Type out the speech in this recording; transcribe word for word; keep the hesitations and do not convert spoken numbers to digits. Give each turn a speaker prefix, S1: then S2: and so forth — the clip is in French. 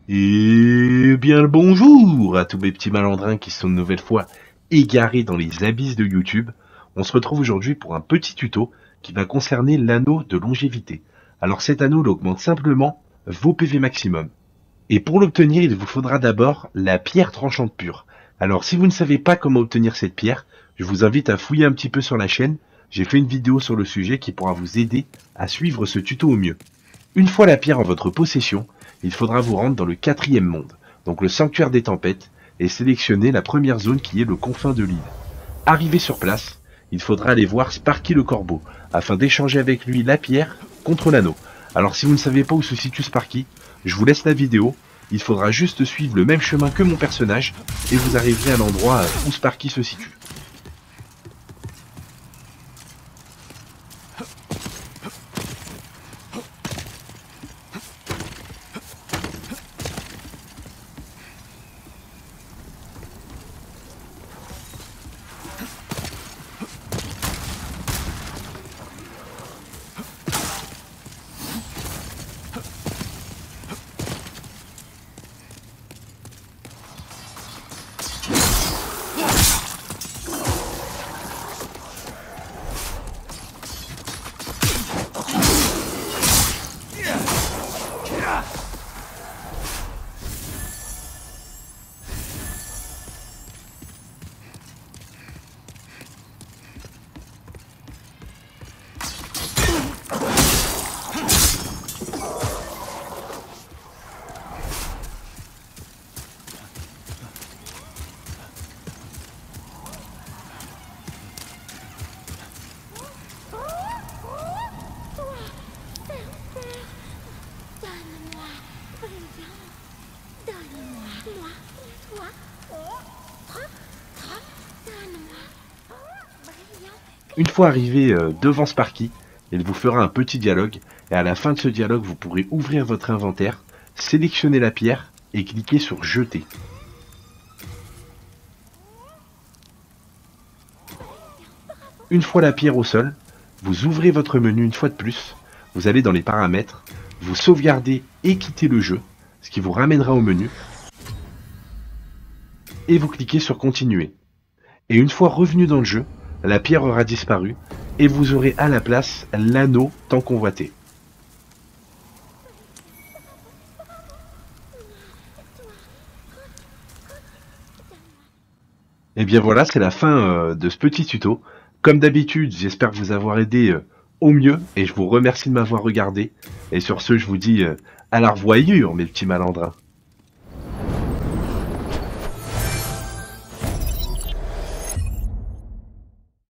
S1: Et bien le bonjour à tous mes petits malandrins qui sont une nouvelle fois égarés dans les abysses de YouTube. On se retrouve aujourd'hui pour un petit tuto qui va concerner l'anneau de longévité. Alors cet anneau il augmente simplement vos P V maximum. Et pour l'obtenir, il vous faudra d'abord la pierre tranchante pure. Alors si vous ne savez pas comment obtenir cette pierre, je vous invite à fouiller un petit peu sur la chaîne. J'ai fait une vidéo sur le sujet qui pourra vous aider à suivre ce tuto au mieux. Une fois la pierre en votre possession, il faudra vous rendre dans le quatrième monde, donc le sanctuaire des tempêtes, et sélectionner la première zone qui est le confin de l'île. Arrivé sur place, il faudra aller voir Sparky le corbeau, afin d'échanger avec lui la pierre contre l'anneau. Alors si vous ne savez pas où se situe Sparky, je vous laisse la vidéo, il faudra juste suivre le même chemin que mon personnage, et vous arriverez à l'endroit où Sparky se situe. Une fois arrivé euh, devant Sparky, il vous fera un petit dialogue, et à la fin de ce dialogue, vous pourrez ouvrir votre inventaire, sélectionner la pierre, et cliquer sur jeter. Une fois la pierre au sol, vous ouvrez votre menu une fois de plus, vous allez dans les paramètres, vous sauvegardez et quittez le jeu, ce qui vous ramènera au menu, et vous cliquez sur continuer. Et une fois revenu dans le jeu, la pierre aura disparu, et vous aurez à la place l'anneau tant convoité. Et bien voilà, c'est la fin euh, de ce petit tuto. Comme d'habitude, j'espère vous avoir aidé euh, au mieux, et je vous remercie de m'avoir regardé. Et sur ce, je vous dis euh, à la revoyure, mes petits malandrins.